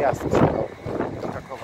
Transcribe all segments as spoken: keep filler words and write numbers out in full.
dojazd do Krakowa.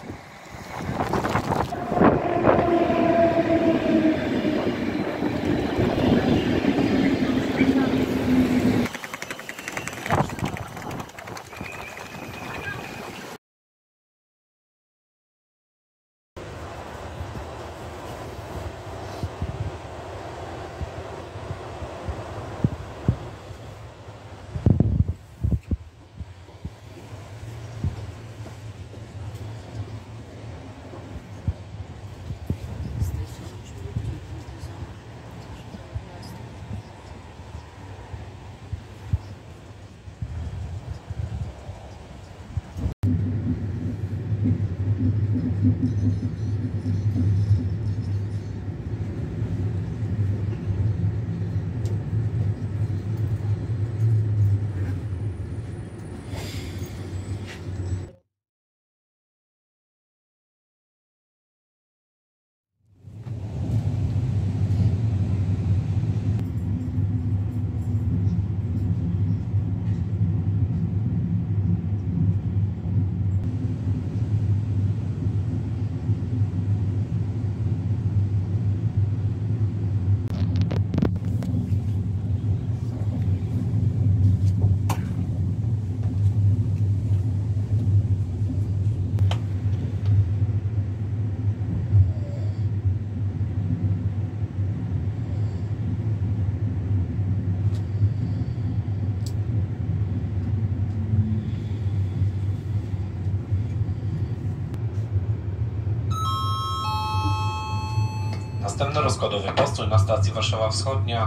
Następny rozkładowy postój na stacji Warszawa Wschodnia.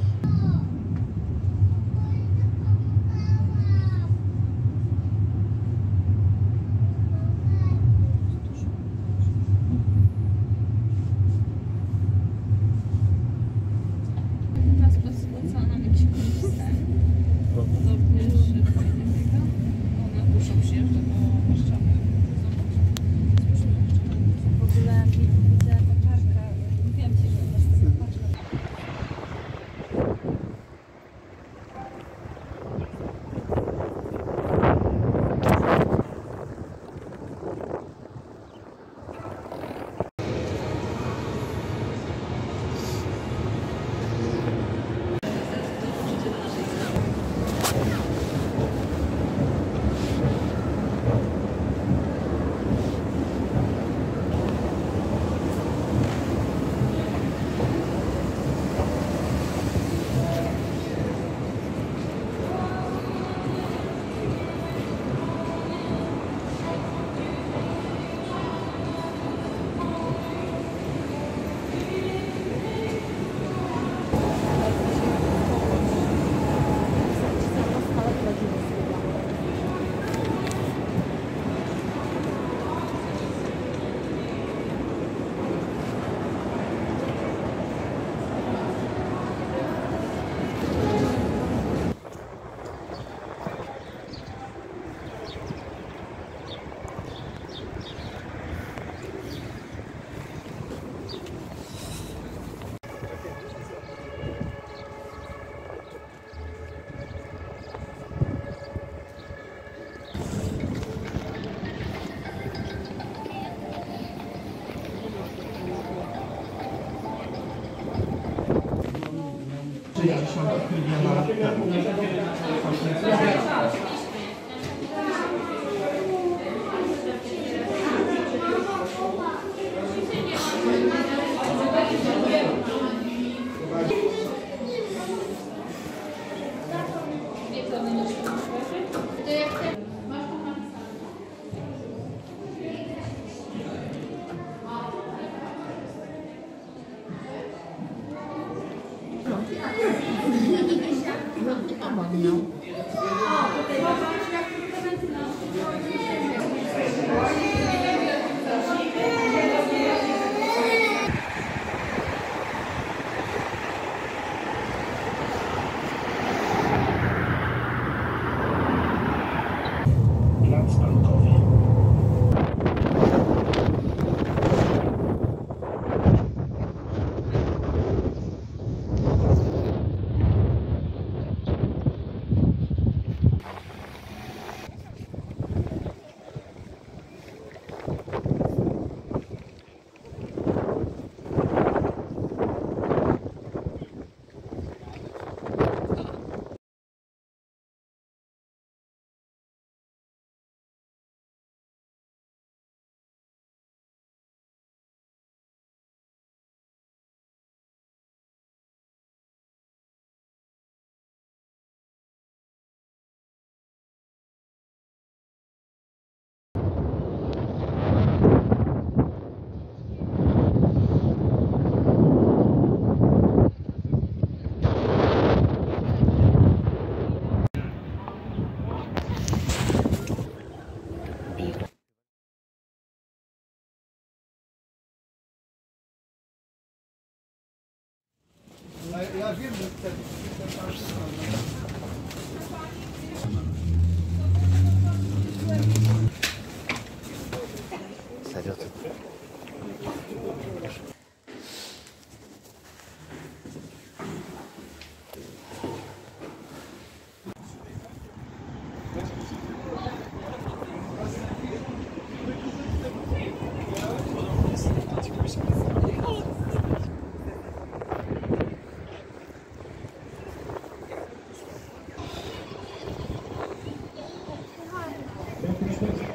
sześćdziesiąt miliona lat temu.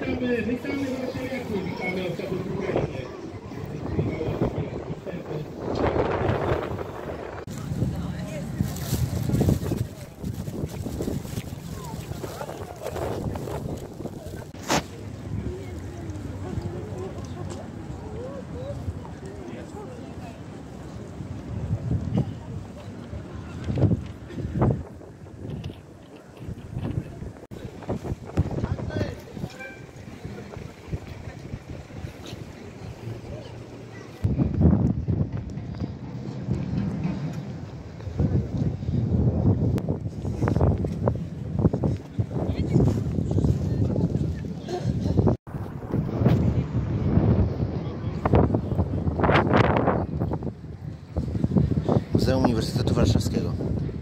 Witamy, witamy warszawiaków, witamy osoby Ukrainie. Muzeum Uniwersytetu Warszawskiego.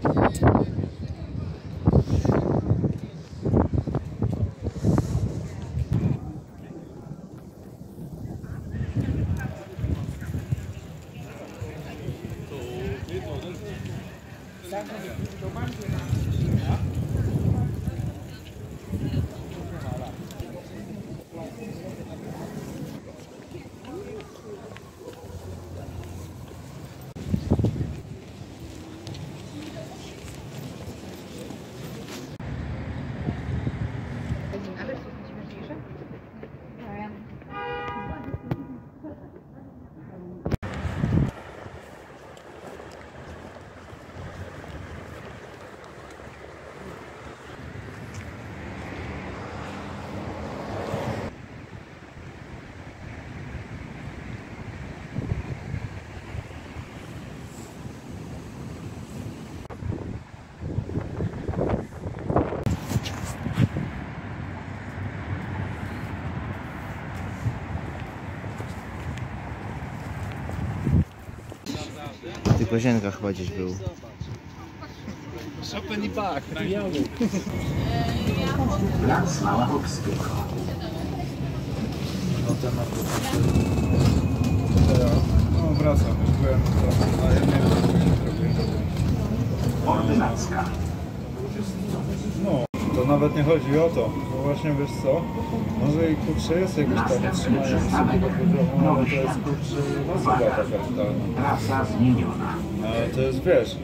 W tych łazienkach chyba gdzieś był. Chopin i Bach. Plac Małachowskiego. No wracam, już byłem, a ja nie wiem, Ordynacka. no, to nawet nie chodzi o to, bo właśnie wiesz co, może i kurczę jest jakieś tam utrzymanie wysokiego poziomu, ale to jest kurczę zasługa taka totalna. Trasa zmieniona. Ale to jest, wiesz,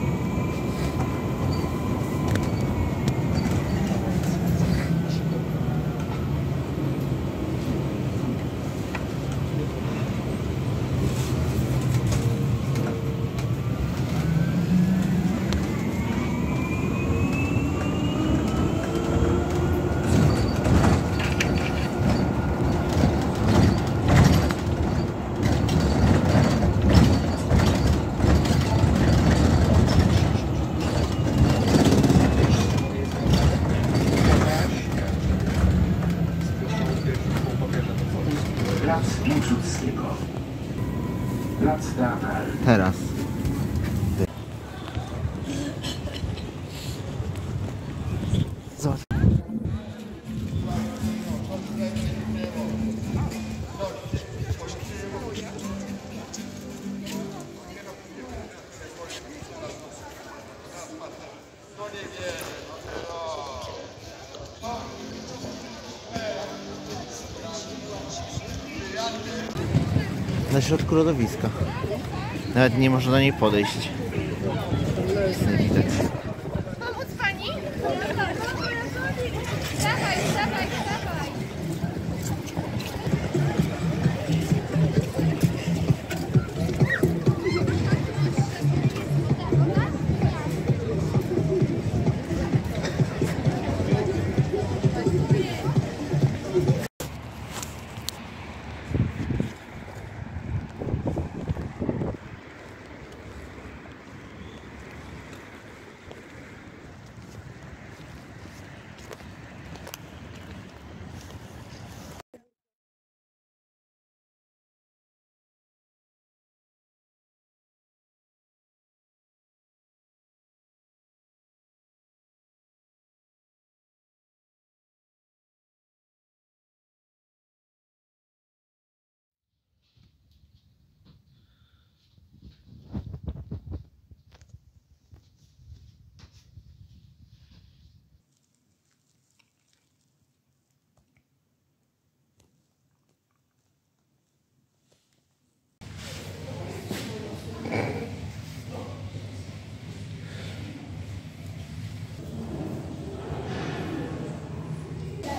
Plac Piłsudskiego. Plac Teatralny. Teraz. Zobacz. Na środku lodowiska. Nawet nie można do niej podejść. Nic nie widać. Pomóc pani? Dawaj, dawaj, dawaj.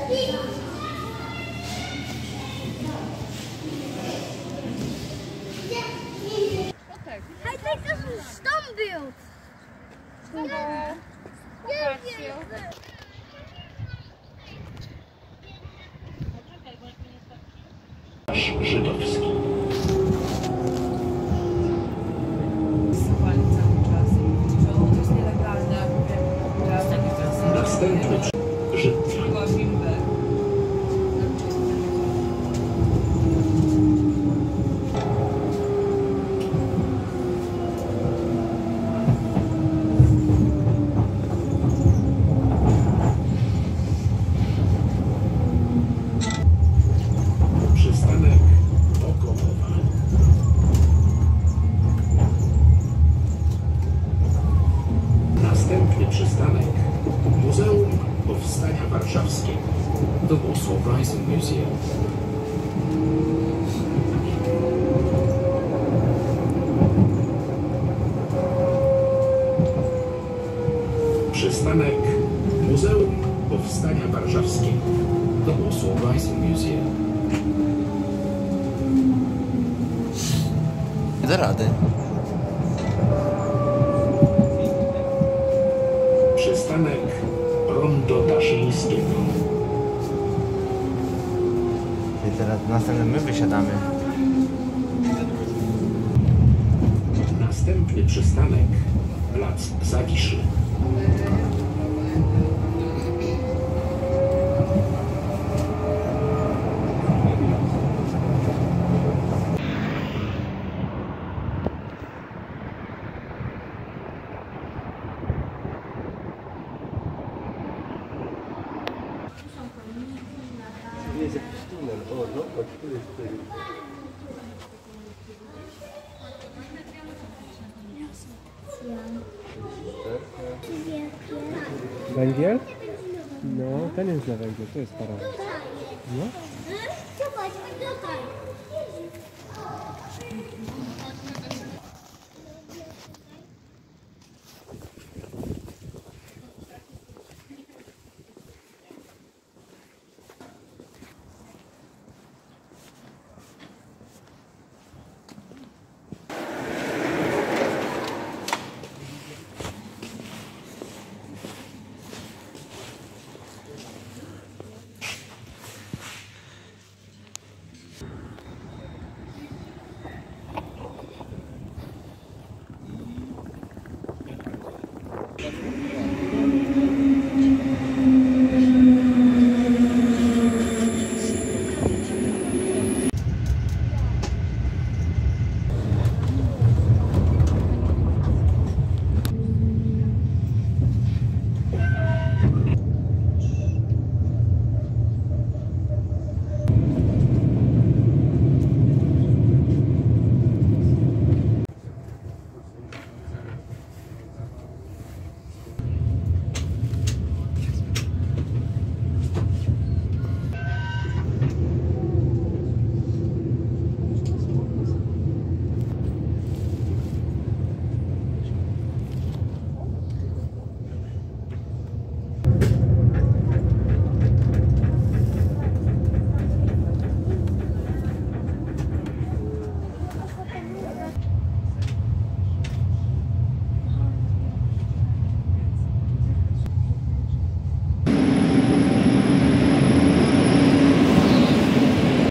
Hij denkt dat het een standbeeld. Ja. Żydowski. Stosowali cały czas i mówili, że o, to jest nielegalne. Mówię, że taki czas Następny Żydnia. była bimbę. Przystanek Okołowa. Następny przystanek Muzeum Powstania Warszawskiego. The Warsaw Rising Museum. Przystanek Muzeum Powstania Warszawskiego. The Warsaw Rising Museum. Da rady. Przystanek Rondo Daszyńskiego. I teraz następnym my wysiadamy. Następny przystanek Plac Zawiszy. Węgiel? No, ten jest na węgiel, to jest parawan. No.